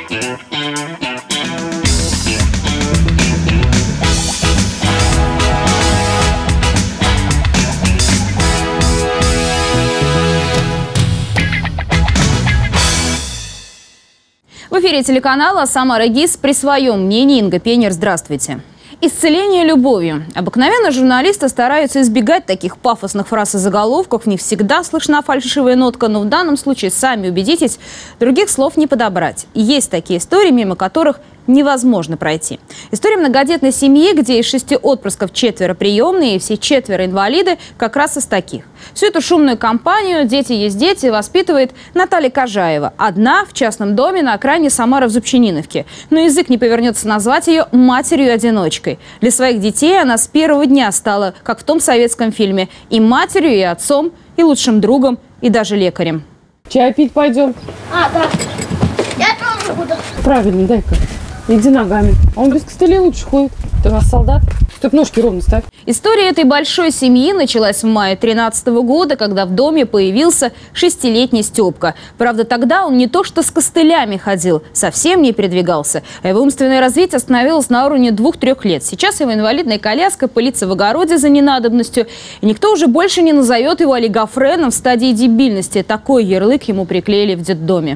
В эфире телеканала «Самара ГИС» при своем мнении. Инга Пенер, здравствуйте. Исцеление любовью. Обыкновенно журналисты стараются избегать таких пафосных фраз и заголовков. В них всегда слышна фальшивая нотка, но в данном случае, сами убедитесь, других слов не подобрать. Есть такие истории, мимо которых невозможно пройти. История многодетной семьи, где из 6 отпрысков 4 приемные и все 4 инвалиды, как раз из таких. Всю эту шумную компанию «Дети есть дети» воспитывает Наталья Кожаева. Одна в частном доме на окраине Самары в Зубчининовке. Но язык не повернется назвать ее матерью-одиночкой. Для своих детей она с первого дня стала, как в том советском фильме, и матерью, и отцом, и лучшим другом, и даже лекарем. Чай пить пойдем? А, да. Я тоже буду. Правильно, дай-ка. Иди ногами. А он без костылей лучше ходит. Ты у нас солдат. Чтоб ножки ровно ставь. История этой большой семьи началась в мае 2013 года, когда в доме появился 6-летний Степка. Правда, тогда он не то что с костылями ходил, совсем не передвигался. А его умственное развитие остановилось на уровне 2-3 лет. Сейчас его инвалидная коляска пылится в огороде за ненадобностью. И никто уже больше не назовет его олигофреном в стадии дебильности. Такой ярлык ему приклеили в детдоме.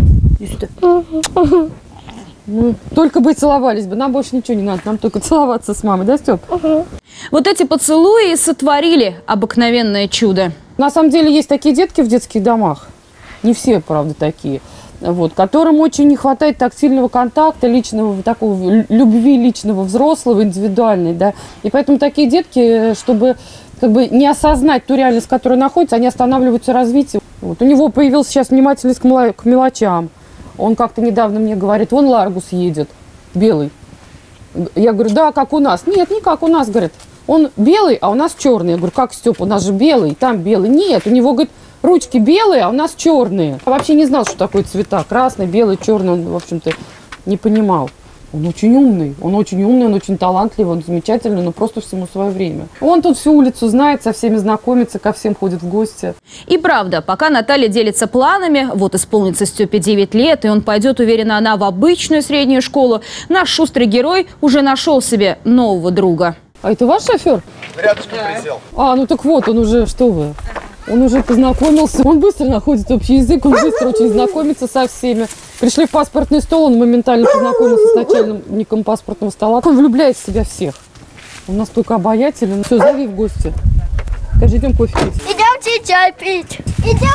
Ну, только бы и целовались бы. Нам больше ничего не надо. Нам только целоваться с мамой. Да, Степ? Вот эти поцелуи и сотворили обыкновенное чудо. На самом деле есть такие детки в детских домах. Не все, правда, такие. Вот, которым очень не хватает тактильного контакта, личного, такого любви личного, взрослого, индивидуальной. Да? И поэтому такие детки, чтобы как бы не осознать ту реальность, в которой находятся, они останавливаются развитие. Вот. У него появился сейчас внимательность к мелочам. Он как-то недавно мне говорит, вон Ларгус едет, белый. Я говорю, да, как у нас. Нет, не как у нас, говорит. Он белый, а у нас черный. Я говорю, как, Степ, у нас же белый, там белый. Нет, у него, говорит, ручки белые, а у нас черные. Я вообще не знал, что такое цвета. Красный, белый, черный. Он, в общем-то, не понимал. Он очень умный, он очень талантливый, он замечательный, но просто всему свое время. Он тут всю улицу знает, со всеми знакомится, ко всем ходит в гости. И правда, пока Наталья делится планами, вот исполнится Степе 9 лет, и он пойдет, уверена она, в обычную среднюю школу, наш шустрый герой уже нашел себе нового друга. А это ваш шофер? Рядышком присел. А, ну так вот, он уже, что вы, он уже познакомился, он быстро находит общий язык, он быстро очень знакомится со всеми. Пришли в паспортный стол, он моментально познакомился с начальником паспортного стола. Он влюбляет в себя всех. Он настолько обаятелен. Все, зови в гости. Скажи, идем кофе пить. Идемте чай пить. Идем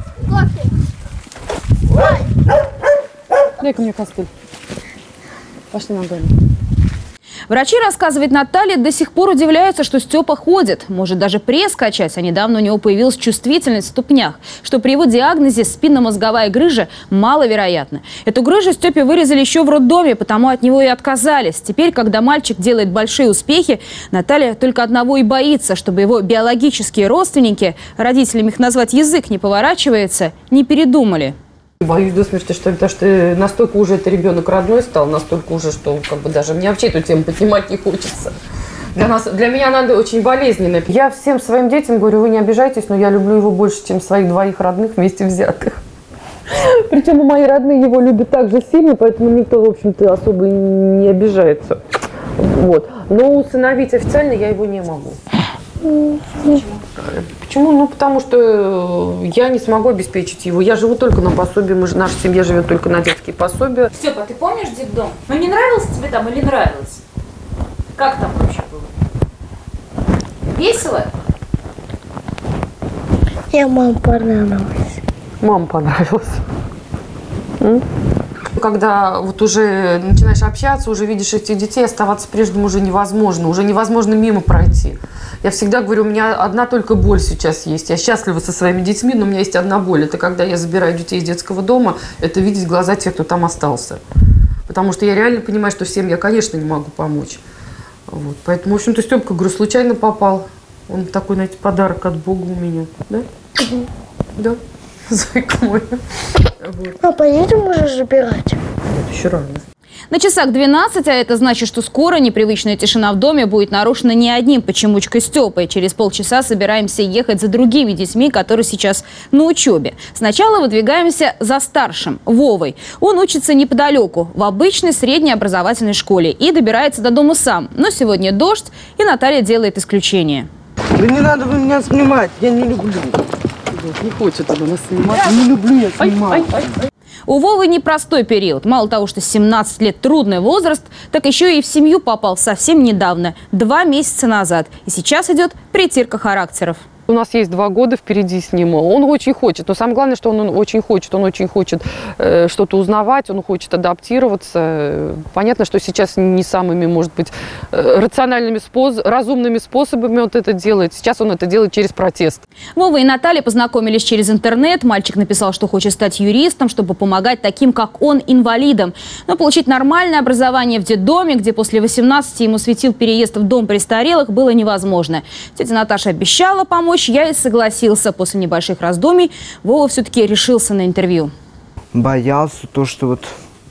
пить кофе. Дай-ка мне костыль. Пошли ногами. Врачи, рассказывает Наталья, до сих пор удивляются, что Степа ходит. Может даже пресс качать, а недавно у него появилась чувствительность в ступнях, что при его диагнозе спинномозговая грыжа маловероятна. Эту грыжу Степе вырезали еще в роддоме, потому от него и отказались. Теперь, когда мальчик делает большие успехи, Наталья только одного и боится, чтобы его биологические родственники, родителям их назвать язык не поворачивается, не передумали. Боюсь до смерти, что потому что настолько уже это ребенок родной стал, настолько уже, что как бы даже мне вообще эту тему поднимать не хочется. Для меня она очень болезненная. Я всем своим детям говорю, вы не обижайтесь, но я люблю его больше, чем своих 2 родных вместе взятых. Причем мои родные его любят так же сильно, поэтому никто, в общем-то, особо не обижается. Вот. Но усыновить официально я его не могу. Почему? Ну, потому что я не смогу обеспечить его. Я живу только на пособии, наша семья живет только на детские пособия. Степа, ты помнишь детдом? Ну не нравился тебе там или нравилось? Как там вообще было? Весело? Я мама понравилась. Мама понравилась. Когда вот уже начинаешь общаться, уже видишь этих детей, оставаться прежним уже невозможно. Уже невозможно мимо пройти. Я всегда говорю, у меня одна только боль сейчас есть. Я счастлива со своими детьми, но у меня есть одна боль. Это когда я забираю детей из детского дома, это видеть глаза тех, кто там остался. Потому что я реально понимаю, что всем я, конечно, не могу помочь. Вот. Поэтому, в общем-то, Степка, говорю, случайно попал. Он такой, знаете, подарок от Бога у меня. Да? Да. Зайка мой. Вот. А поедем уже забирать? Нет, еще рано. На часах 12, а это значит, что скоро непривычная тишина в доме будет нарушена не одним почемучкой Степой. Через полчаса собираемся ехать за другими детьми, которые сейчас на учебе. Сначала выдвигаемся за старшим, Вовой. Он учится неподалеку, в обычной средней образовательной школе и добирается до дома сам. Но сегодня дождь, и Наталья делает исключение. Да не надо вы меня снимать, я не люблю. Не хочет она нас снимать. Не люблю я снимать. У Вовы непростой период. Мало того, что 17 лет трудный возраст, так еще и в семью попал совсем недавно, 2 месяца назад. И сейчас идет притирка характеров. У нас есть 2 года впереди с ним. Он очень хочет. Но самое главное, что он очень хочет. Он очень хочет что-то узнавать, он хочет адаптироваться. Понятно, что сейчас не самыми, может быть, рациональными, разумными способами он это делает. Сейчас он это делает через протест. Вова и Наталья познакомились через интернет. Мальчик написал, что хочет стать юристом, чтобы помогать таким, как он, инвалидам. Но получить нормальное образование в детдоме, где после 18 ему светил переезд в дом престарелых, было невозможно. Тетя Наташа обещала помочь. Я и согласился. После небольших раздумий Вова все-таки решился на интервью. Боялся то, что вот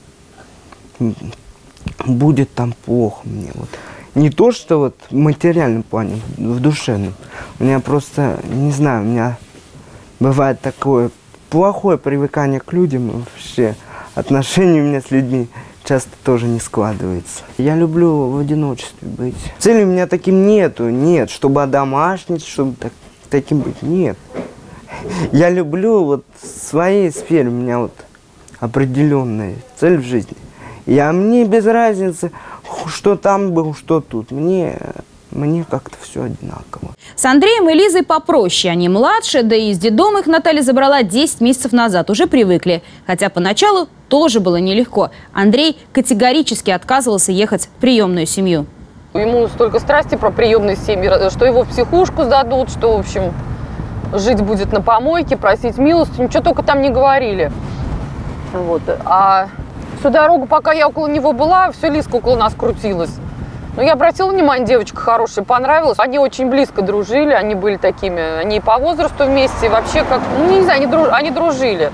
будет там плохо мне. Вот. Не то, что вот в материальном плане, в душевном. У меня просто, не знаю, у меня бывает такое плохое привыкание к людям. Вообще отношения у меня с людьми часто тоже не складывается. Я люблю в одиночестве быть. Цели у меня таким нету. Нет, чтобы одомашнить, чтобы таким быть. Нет. Я люблю вот в своей сфере, у меня вот определенная цель в жизни. Мне без разницы, что там был, что тут. Мне как-то все одинаково. С Андреем и Лизой попроще. Они младше, да и из детдома их Наталья забрала 10 месяцев назад. Уже привыкли. Хотя поначалу тоже было нелегко. Андрей категорически отказывался ехать в приемную семью. Ему столько страсти про приемные семьи, что его в психушку сдадут, что, в общем, жить будет на помойке, просить милости. Ничего только там не говорили. Вот. А всю дорогу, пока я около него была, все Лизка около нас крутилась. Но я обратила внимание, девочка хорошая, понравилась. Они очень близко дружили, они были такими, они и по возрасту вместе, и вообще как, ну, не знаю, они дружили.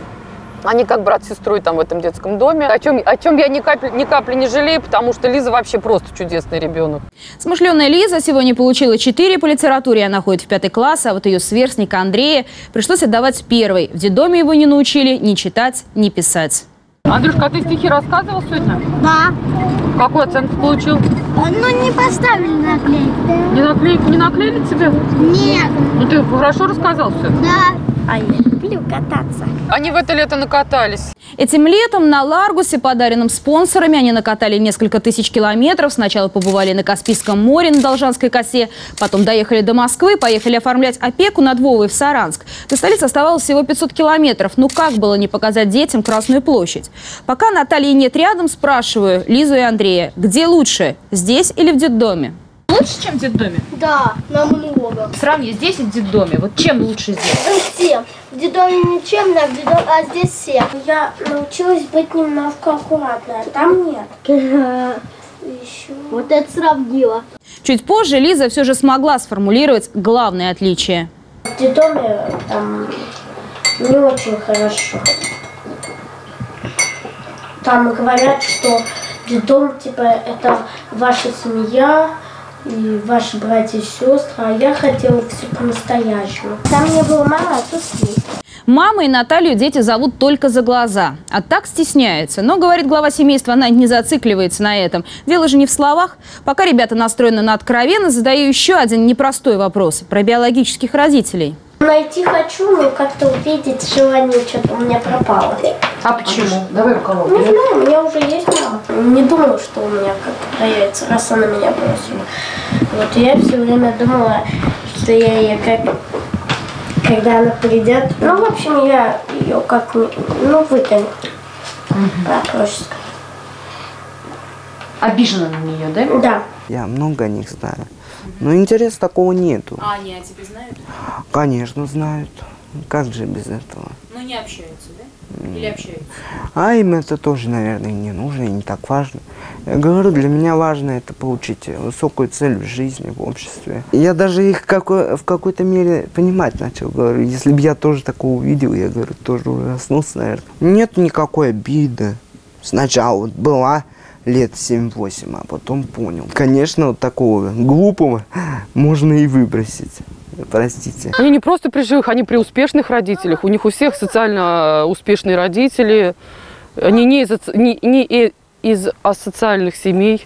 Они как брат с сестрой там в этом детском доме. О чем я ни капли не жалею, потому что Лиза вообще просто чудесный ребенок. Смышленая Лиза сегодня получила 4 по литературе. Она ходит в 5 класс, а вот ее сверстника Андрея пришлось отдавать 1. В детдоме его не научили ни читать, ни писать. Андрюшка, а ты стихи рассказывал сегодня? Да. Какую оценку получил? Ну, не поставили наклейку. Не наклеили тебе? Нет. Ну ты хорошо рассказал все? Да. А я люблю кататься. Они в это лето накатались. Этим летом на Ларгусе, подаренном спонсорами, они накатали несколько тысяч километров. Сначала побывали на Каспийском море, на Должанской косе, потом доехали до Москвы, поехали оформлять опеку над Вовой в Саранск. До столицы оставалось всего 500 километров. Ну как было не показать детям Красную площадь? Пока Натальи нет рядом, спрашиваю Лизу и Андрея, где лучше, здесь или в детдоме? Лучше, чем в детдоме? Да, намного. Сравни здесь и в детдоме. Вот чем лучше здесь? Все. В детдоме ничем, а здесь все. Я научилась быть немножко аккуратной, а там нет. Еще. Вот это сравнила. Чуть позже Лиза все же смогла сформулировать главное отличие. В детдоме там не очень хорошо. Там говорят, что детдом, типа, это ваша семья и ваши братья и сестры, а я хотела все по-настоящему. Там не было мама, а тут есть. Мама и Наталью дети зовут только за глаза, а так стесняются. Но, говорит глава семейства, она не зацикливается на этом. Дело же не в словах. Пока ребята настроены на откровенность, задаю еще один непростой вопрос про биологических родителей. Найти хочу, но как-то увидеть желание что-то у меня пропало. А почему? Давай у кого? Не знаю, у меня уже есть мама. Не думала, что у меня как-то появится, раз она меня бросила. Вот я все время думала, что я ее когда она придет, ну, в общем, я ее как-нибудь, выкину. Проще сказать. Обижена на нее, да? Да. Я много о них знаю. Но интереса такого нету. А они о тебе знают? Конечно, знают. Как же без этого? Ну, не общаются, да? Или общаются? А им это тоже, наверное, не нужно и не так важно. Я говорю, для меня важно это получить высокую цель в жизни, в обществе. Я даже их в какой-то мере понимать начал. Говорю, если бы я тоже такого увидел, я говорю, тоже ужаснулся, наверное. Нет никакой обиды. Сначала вот была лет 7-8, а потом понял. Конечно, вот такого глупого можно и выбросить. Простите. Они не просто при живых, они при успешных родителях. У них у всех социально успешные родители. Они не из асоциальных семей.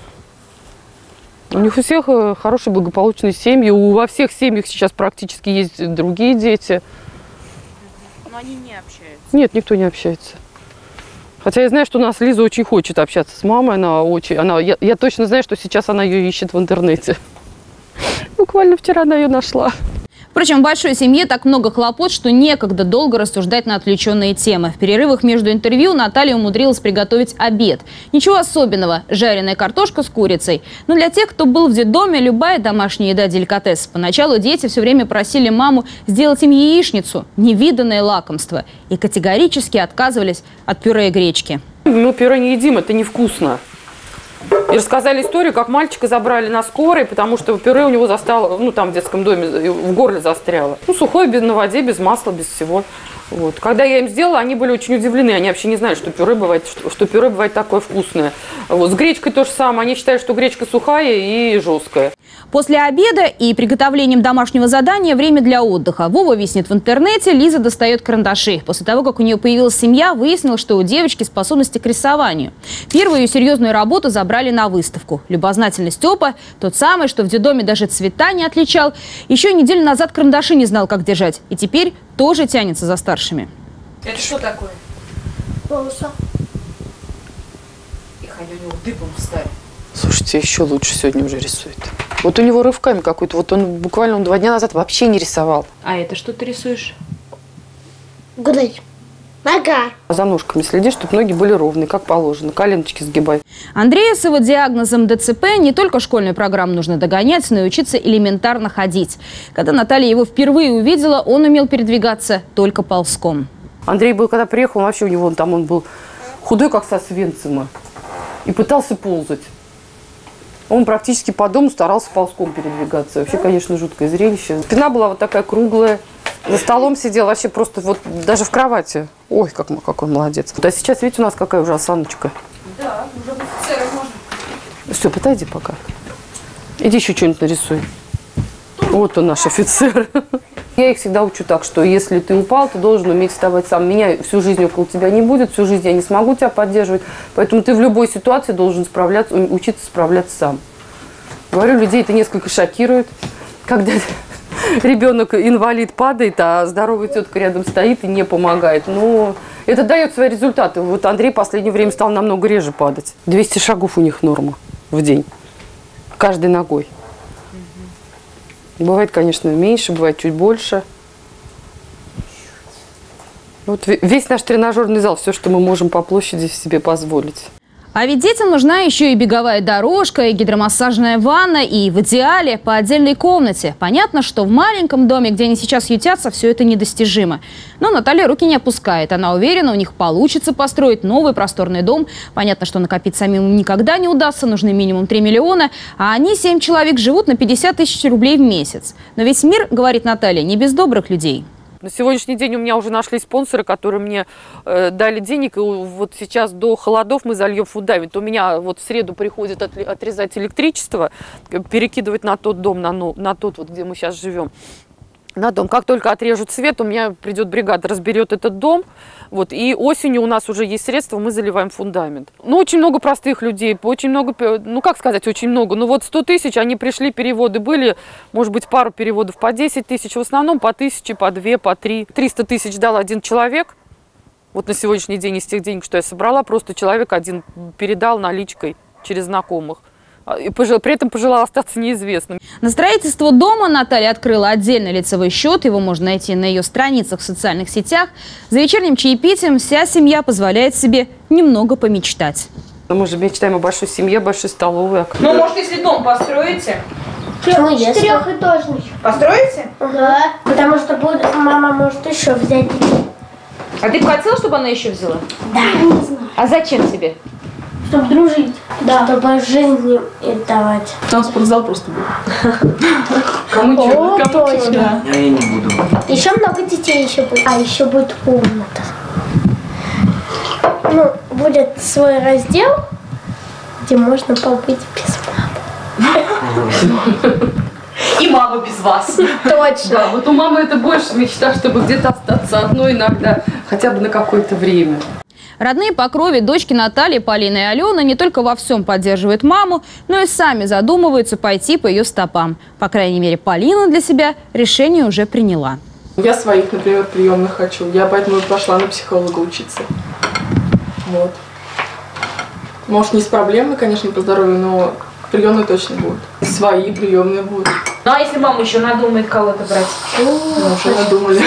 У них у всех хорошие благополучные семьи. Во всех семьях сейчас практически есть другие дети. Но они не общаются. Нет, никто не общается. Хотя я знаю, что у нас Лиза очень хочет общаться с мамой. Я точно знаю, что сейчас она ее ищет в интернете. Буквально вчера она ее нашла. Впрочем, в большой семье так много хлопот, что некогда долго рассуждать на отвлеченные темы. В перерывах между интервью Наталья умудрилась приготовить обед. Ничего особенного – жареная картошка с курицей. Но для тех, кто был в детдоме, любая домашняя еда – деликатес. Поначалу дети все время просили маму сделать им яичницу – невиданное лакомство. И категорически отказывались от пюре и гречки. Мы пюре не едим, это невкусно. И рассказали историю, как мальчика забрали на скорой, потому что пюре у него застало, ну там в детском доме, в горле застряло. Ну сухое, на воде, без масла, без всего. Вот. Когда я им сделала, они были очень удивлены. Они вообще не знали, что пюре бывает, что пюре бывает такое вкусное. Вот. С гречкой то же самое. Они считают, что гречка сухая и жесткая. После обеда и приготовлением домашнего задания время для отдыха. Вова виснет в интернете, Лиза достает карандаши. После того, как у нее появилась семья, выяснилось, что у девочки способности к рисованию. Первую ее серьезную работу забрали на выставку. Любознательный Степа, тот самый, что в детдоме даже цвета не отличал, еще неделю назад карандаши не знал, как держать. И теперь тоже тянется за старшими. Это что такое? Волоса. Их они у него дыбом встали. Слушайте, еще лучше сегодня уже рисует. Вот у него рывками какой-то. Вот он буквально 2 дня назад вообще не рисовал. А это что ты рисуешь? Грудь. Нога. За ножками следи, чтобы ноги были ровные, как положено. Коленочки сгибай. Андрея с его диагнозом ДЦП не только школьную программу нужно догонять, но и учиться элементарно ходить. Когда Наталья его впервые увидела, он умел передвигаться только ползком. Андрей был, когда приехал, вообще у него он был худой, как со Свенцима. И пытался ползать. Он практически по дому старался ползком передвигаться. Вообще, конечно, жуткое зрелище. Спина была вот такая круглая. За столом сидел вообще просто вот даже в кровати. Ой, какой молодец. А сейчас, видите, у нас какая уже осаночка. Да, уже в офицерах можно. Все, подойди пока. Иди еще что-нибудь нарисуй. Вот он, наш офицер. Я их всегда учу так, что если ты упал, ты должен уметь вставать сам. Меня всю жизнь около тебя не будет, всю жизнь я не смогу тебя поддерживать. Поэтому ты в любой ситуации должен учиться справляться сам. Говорю, людей это несколько шокирует, когда ребенок инвалид падает, а здоровая тетка рядом стоит и не помогает. Но это дает свои результаты. Вот Андрей в последнее время стал намного реже падать. 200 шагов у них норма в день. Каждой ногой. Бывает, конечно, меньше, бывает чуть больше. Вот весь наш тренажерный зал, все, что мы можем по площади себе позволить. А ведь детям нужна еще и беговая дорожка, и гидромассажная ванна, и в идеале по отдельной комнате. Понятно, что в маленьком доме, где они сейчас ютятся, все это недостижимо. Но Наталья руки не опускает. Она уверена, у них получится построить новый просторный дом. Понятно, что накопить самим никогда не удастся, нужны минимум 3 миллиона. А они, 7 человек, живут на 50 тысяч рублей в месяц. Но весь мир, говорит Наталья, не без добрых людей. На сегодняшний день у меня уже нашли спонсоры, которые мне дали денег. И вот сейчас до холодов мы зальем фундамент. У меня вот в среду приходит отрезать электричество, перекидывать на тот дом, на тот, вот, где мы сейчас живем. На дом. Как только отрежут свет, у меня придет бригада, разберет этот дом. Вот, и осенью у нас уже есть средства, мы заливаем фундамент. Ну, очень много простых людей, очень много, ну, как сказать, очень много. Ну, вот 100 тысяч, они пришли, переводы были, может быть, пару переводов по 10 тысяч, в основном по 1000, по 2, по 3. 300 тысяч дал один человек. Вот на сегодняшний день из тех денег, что я собрала, просто человек один передал наличкой через знакомых. И при этом пожелал остаться неизвестным. На строительство дома Наталья открыла отдельный лицевой счет. Его можно найти на ее страницах в социальных сетях. За вечерним чаепитием вся семья позволяет себе немного помечтать. Мы же мечтаем о большой семье, большой столовой. Ну, может, если дом построите? Почему четырехэтажный? Построите? Ага. Потому что мама может еще взять детей. А ты бы хотела, чтобы она еще взяла? Да, не знаю. А зачем тебе? Чтобы дружить. Да. Чтобы жизнь им давать. Там спортзал просто был. Кому О, точно. Я не буду. Еще много детей еще будет. А еще будет комната. ну, будет свой раздел, где можно побыть без мамы. И мама без вас. Точно. Да, вот у мамы это больше мечта, чтобы где-то остаться одной иногда, хотя бы на какое-то время. Родные по крови дочки Натальи, Полина и Алена не только во всем поддерживают маму, но и сами задумываются пойти по ее стопам. По крайней мере, Полина для себя решение уже приняла. Я своих, например, приемных хочу. Я поэтому пошла на психолога учиться. Вот. Может, не с проблемой, конечно, по здоровью, но приемные точно будут. Свои приемные будут. Ну а если мама еще надумает кого-то брать? Ну, уже надумали.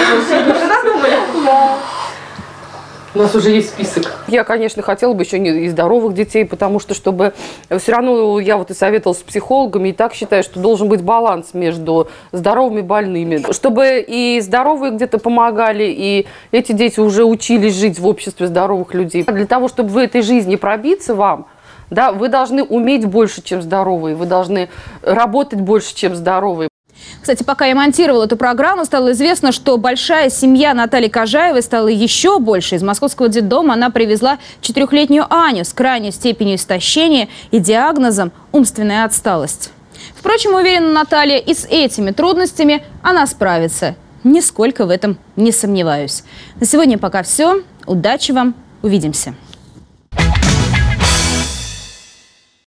У нас уже есть список. Я, конечно, хотела бы еще и здоровых детей, потому что, чтобы все равно я вот и советовалась с психологами, и так считаю, что должен быть баланс между здоровыми и больными. Чтобы и здоровые где-то помогали, и эти дети уже учились жить в обществе здоровых людей. Для того, чтобы в этой жизни пробиться вам, да, вы должны уметь больше, чем здоровые, вы должны работать больше, чем здоровые. Кстати, пока я монтировала эту программу, стало известно, что большая семья Натальи Кожаевой стала еще больше. Из московского детдома она привезла 4-летнюю Аню с крайней степенью истощения и диагнозом умственная отсталость. Впрочем, уверена Наталья, и с этими трудностями она справится. Нисколько в этом не сомневаюсь. На сегодня пока все. Удачи вам. Увидимся.